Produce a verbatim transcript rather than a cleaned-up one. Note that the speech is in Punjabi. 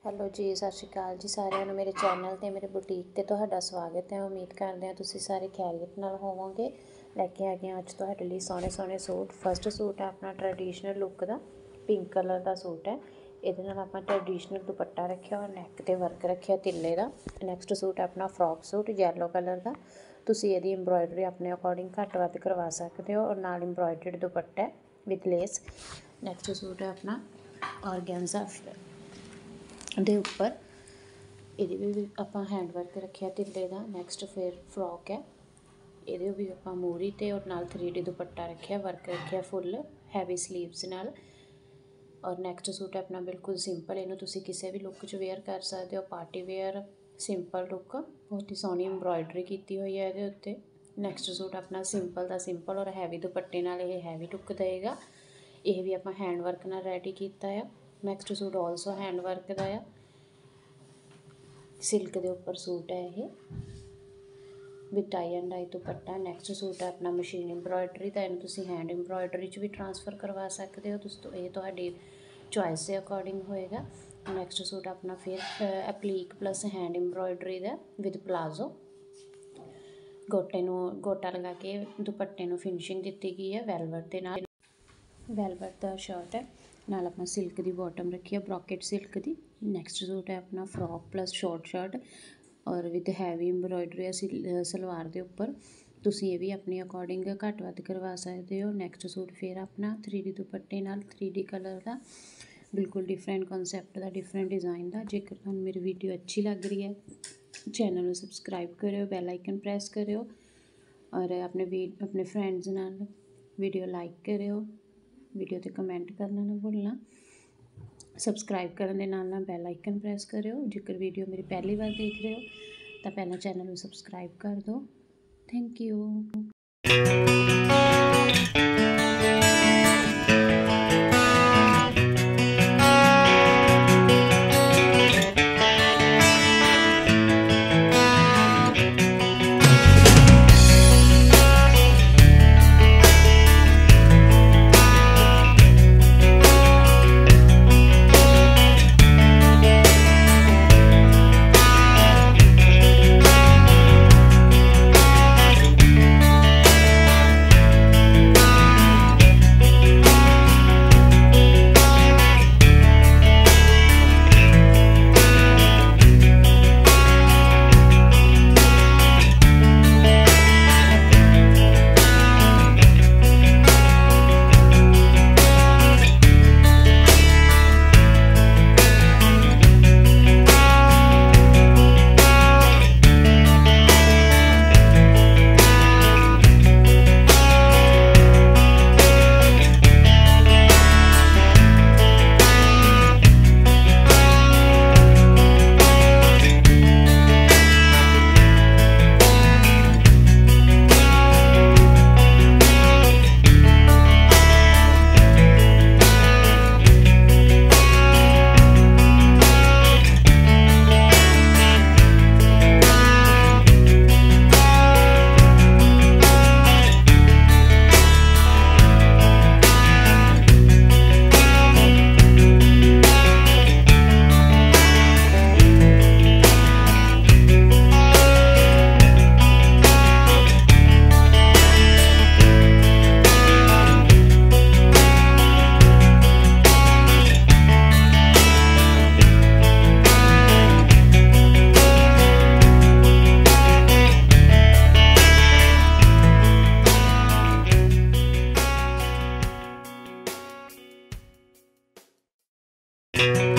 ਹੈਲੋ ਜੀ, ਸਤਿ ਸ਼੍ਰੀ ਅਕਾਲ ਜੀ ਸਾਰਿਆਂ ਨੂੰ। ਮੇਰੇ ਚੈਨਲ ਤੇ ਮੇਰੇ ਬੁਟੀਕ ਤੇ ਤੁਹਾਡਾ ਸਵਾਗਤ ਹੈ। ਉਮੀਦ ਕਰਦੇ ਹਾਂ ਤੁਸੀਂ ਸਾਰੇ ਖੈਰੀਅਤ ਨਾਲ ਹੋਵੋਗੇ। ਲੈ ਕੇ ਆ ਗਏ ਹਾਂ ਅੱਜ ਤੁਹਾਡੇ ਲਈ ਸੋਹਣੇ ਸੋਹਣੇ ਸੂਟ। ਫਸਟ ਸੂਟ ਹੈ ਆਪਣਾ ਟਰੈਡੀਸ਼ਨਲ ਲੁੱਕ ਦਾ, ਪਿੰਕ ਕਲਰ ਦਾ ਸੂਟ ਹੈ। ਇਹਦੇ ਨਾਲ ਆਪਾਂ ਟਰੈਡੀਸ਼ਨਲ ਦੁਪੱਟਾ ਰੱਖਿਆ ਔਰ ਨੈਕ ਤੇ ਵਰਕ ਰੱਖਿਆ ਤਿੱਲੇ ਦਾ। ਨੈਕਸਟ ਸੂਟ ਹੈ ਆਪਣਾ ਫਰੋਕ ਸੂਟ ਯੈਲੋ ਕਲਰ ਦਾ। ਤੁਸੀਂ ਇਹਦੀ ਐਮਬਰੋਇਡਰੀ ਆਪਣੇ ਅਕੋਰਡਿੰਗ ਘੱਟ ਵੱਧ ਕਰਵਾ ਸਕਦੇ ਹੋ ਔਰ ਨਾਲ embroidery dupatta with lace. Next suit ਹੈ ਆਪਣਾ ਔਰਗੈਂਜ਼ਾ ਦੇ ਉੱਪਰ, ਇਹਦੇ ਵੀ ਆਪਾਂ ਹੈਂਡ ਵਰਕ ਰੱਖਿਆ ਤਿੱਲੇ ਦਾ। ਨੈਕਸਟ ਫਿਰ ਫਰੋਕ ਹੈ, ਇਹਦੇ ਵੀ ਆਪਾਂ ਮੂਰੀ ਤੇ ਔਰ ਨਾਲ ਥ੍ਰੀ ਡੀ ਦੁਪੱਟਾ ਰੱਖਿਆ, ਵਰਕ ਰੱਖਿਆ ਫੁੱਲ ਹੈਵੀ ਸਲੀਵਸ ਨਾਲ। ਔਰ ਨੈਕਸਟ ਸੂਟ ਹੈ ਆਪਣਾ ਬਿਲਕੁਲ ਸਿੰਪਲ, ਇਹਨੂੰ ਤੁਸੀਂ ਕਿਸੇ ਵੀ ਲੁੱਕ 'ਚ ਵੇਅਰ ਕਰ ਸਕਦੇ ਹੋ। ਪਾਰਟੀ ਵੇਅਰ ਸਿੰਪਲ ਲੁੱਕ, ਬਹੁਤ ਹੀ ਸੋਹਣੀ ਐਮਬਰੋਇਡਰੀ ਕੀਤੀ ਹੋਈ ਹੈ ਇਹਦੇ ਉੱਤੇ। ਨੈਕਸਟ ਸੂਟ ਆਪਣਾ ਸਿੰਪਲ ਦਾ ਸਿੰਪਲ ਔਰ ਹੈਵੀ ਦੁਪੱਟੇ ਨਾਲ ਇਹ ਹੈਵੀ ਲੁੱਕ ਦੇਵੇਗਾ। ਇਹ ਵੀ ਆਪਾਂ ਹੈਂਡ ਵਰਕ ਨਾਲ ਰੈਡੀ ਕੀਤਾ ਆ। Next suit also hand work ਦਾ ਆ, ਸਿਲਕ ਦੇ ਉੱਪਰ ਸੂਟ ਹੈ ਇਹ with tie and dye dupatta. Next suit ਹੈ ਆਪਣਾ ਮਸ਼ੀਨ ਐਮਬਰੋਇਡਰੀ ਦਾ, ਇਹਨੂੰ ਤੁਸੀਂ ਹੈਂਡ ਐਮਬਰੋਇਡਰੀ 'ਚ ਵੀ ਟਰਾਂਸਫਰ ਕਰਵਾ ਸਕਦੇ ਹੋ। ਤੁਸੀਂ ਇਹ ਤੁਹਾਡੀ ਚੋਇਸ ਦੇ ਅਕੋਰਡਿੰਗ ਹੋਏਗਾ। ਨੈਕਸਟ ਸੂਟ ਆਪਣਾ ਫਿਰ ਐਪਲੀਕ ਪਲੱਸ ਹੈਂਡ ਐਮਬਰੋਇਡਰੀ ਦਾ ਵਿਦ ਪਲਾਜ਼ੋ। ਗੋਟੇ ਨੂੰ ਗੋਟਾ ਲਗਾ ਕੇ ਦੁਪੱਟੇ ਨੂੰ ਫਿਨਿਸ਼ਿੰਗ ਦਿੱਤੀ ਗਈ ਹੈ ਵੈਲਵਟ ਦੇ ਨਾਲ। ਵੈਲਵਟ ਦਾ ਸ਼ਰਟ ਹੈ, ਨਾਲ ਆਪਾਂ ਸਿਲਕ ਦੀ ਬੋਟਮ ਰੱਖੀ ਹੈ ਬਰੋਕੇਟ ਸਿਲਕ ਦੀ। ਨੈਕਸਟ ਸੂਟ ਹੈ ਆਪਣਾ ਫਰੋਕ ਪਲੱਸ ਸ਼ੋਰਟ ਸ਼ਰਟ ਔਰ ਵਿਦ ਹੈਵੀ ਐਮਬਰੋਇਡਰੀ ਸਲਵਾਰ ਦੇ ਉੱਪਰ। ਤੁਸੀਂ ਇਹ ਵੀ ਆਪਣੀ ਅਕੋਰਡਿੰਗ ਘੱਟ ਵੱਧ ਕਰਵਾ ਸਕਦੇ ਹੋ। ਨੈਕਸਟ ਸੂਟ ਫਿਰ ਆਪਣਾ ਥ੍ਰੀ ਡੀ ਦੁਪੱਟੇ ਨਾਲ, ਥ੍ਰੀ ਡੀ ਕਲਰ ਦਾ, ਬਿਲਕੁਲ ਡਿਫਰੈਂਟ ਕਨਸੈਪਟ ਦਾ, ਡਿਫਰੈਂਟ ਡਿਜ਼ਾਈਨ ਦਾ। ਜੇਕਰ ਤੁਹਾਨੂੰ ਮੇਰੀ ਵੀਡੀਓ ਅੱਛੀ ਲੱਗ ਰਹੀ ਹੈ, ਚੈਨਲ ਨੂੰ ਸਬਸਕ੍ਰਾਈਬ ਕਰਿਓ, ਬੈਲ ਆਈਕਨ ਪ੍ਰੈਸ ਕਰਿਓ ਔਰ ਆਪਣੇ ਵੀ ਆਪਣੇ ਫਰੈਂਡਸ ਨਾਲ ਵੀਡੀਓ ਲਾਈਕ ਕਰਿਓ। ਵੀਡੀਓ 'ਤੇ ਕਮੈਂਟ ਕਰਨਾ ਨਾ ਭੁੱਲਣਾ। ਸਬਸਕ੍ਰਾਈਬ ਕਰਨ ਦੇ ਨਾਲ ਨਾਲ ਬੈਲ ਆਈਕਨ ਪ੍ਰੈਸ ਕਰਿਓ। ਜੇਕਰ ਵੀਡੀਓ ਮੇਰੀ ਪਹਿਲੀ ਵਾਰ ਦੇਖ ਰਹੇ ਹੋ ਤਾਂ ਪਹਿਲਾਂ ਚੈਨਲ ਨੂੰ ਸਬਸਕ੍ਰਾਈਬ ਕਰ ਦਿਓ। Thank you. you